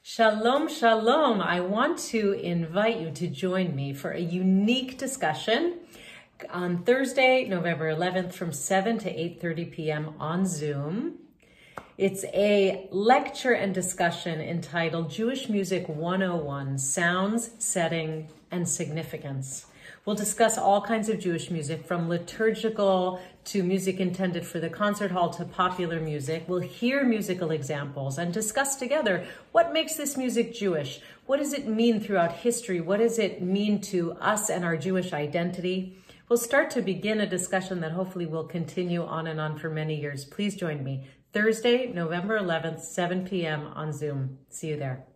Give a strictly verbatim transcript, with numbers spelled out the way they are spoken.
Shalom, shalom. I want to invite you to join me for a unique discussion on Thursday, November eleventh from seven to eight thirty p m on Zoom. It's a lecture and discussion entitled Jewish Music one oh one, Sounds, Setting, and Significance. We'll discuss all kinds of Jewish music, from liturgical to music intended for the concert hall to popular music. We'll hear musical examples and discuss together what makes this music Jewish. What does it mean throughout history? What does it mean to us and our Jewish identity? We'll start to begin a discussion that hopefully will continue on and on for many years. Please join me Thursday, November eleventh, seven p m on Zoom. See you there.